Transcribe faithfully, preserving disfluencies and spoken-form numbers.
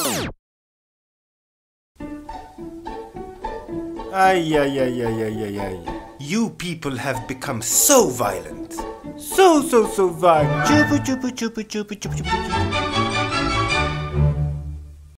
Ay, ay, ay, ay, ay, ay, ay. You people have become so violent. So, so, so violent. Chupu, chupu, chupu, chupu, chupu, chupu.